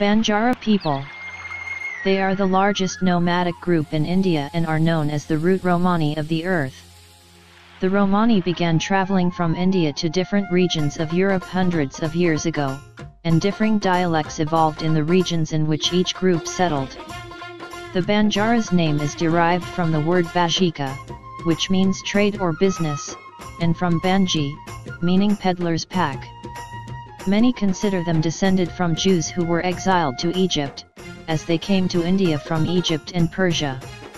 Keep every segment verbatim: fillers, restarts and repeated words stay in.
Banjara people. They are the largest nomadic group in India and are known as the root Romani of the earth. The Romani began traveling from India to different regions of Europe hundreds of years ago, and differing dialects evolved in the regions in which each group settled. The Banjara's name is derived from the word Bajika, which means trade or business, and from Banji, meaning peddler's pack. Many consider them descended from Jews who were exiled to Egypt, as they came to India from Egypt and Persia.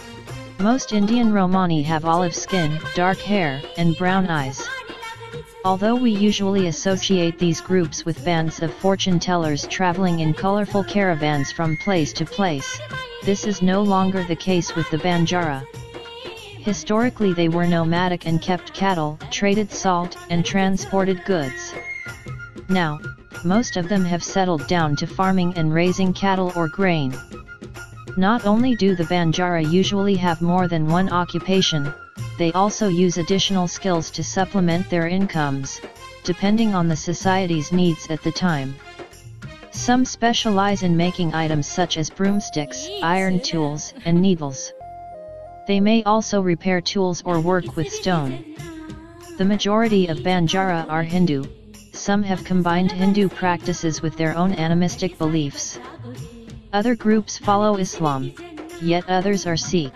Most Indian Romani have olive skin, dark hair, and brown eyes. Although we usually associate these groups with bands of fortune tellers traveling in colorful caravans from place to place, this is no longer the case with the Banjara. Historically they were nomadic and kept cattle, traded salt, and transported goods. Now, most of them have settled down to farming and raising cattle or grain. Not only do the Banjara usually have more than one occupation, they also use additional skills to supplement their incomes, depending on the society's needs at the time. Some specialize in making items such as broomsticks, iron tools, and needles. They may also repair tools or work with stone. The majority of Banjara are Hindu. Some have combined Hindu practices with their own animistic beliefs. Other groups follow Islam, yet others are Sikh.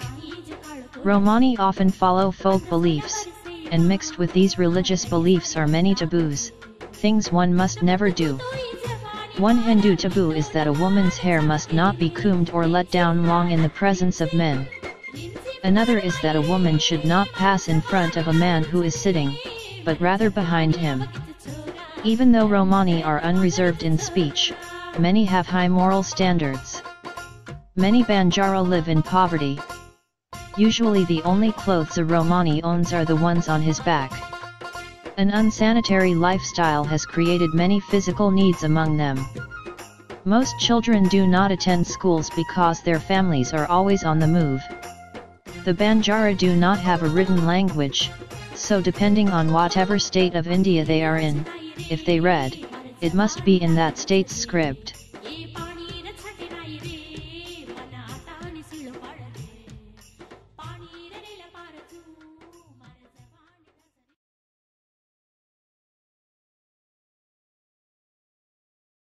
Romani often follow folk beliefs, and mixed with these religious beliefs are many taboos, things one must never do. One Hindu taboo is that a woman's hair must not be combed or let down long in the presence of men. Another is that a woman should not pass in front of a man who is sitting, but rather behind him. Even though Romani are unreserved in speech, many have high moral standards. Many Banjara live in poverty. Usually the only clothes a Romani owns are the ones on his back. An unsanitary lifestyle has created many physical needs among them. Most children do not attend schools because their families are always on the move. The Banjara do not have a written language, so depending on whatever state of India they are in, if they read, it must be in that state's script.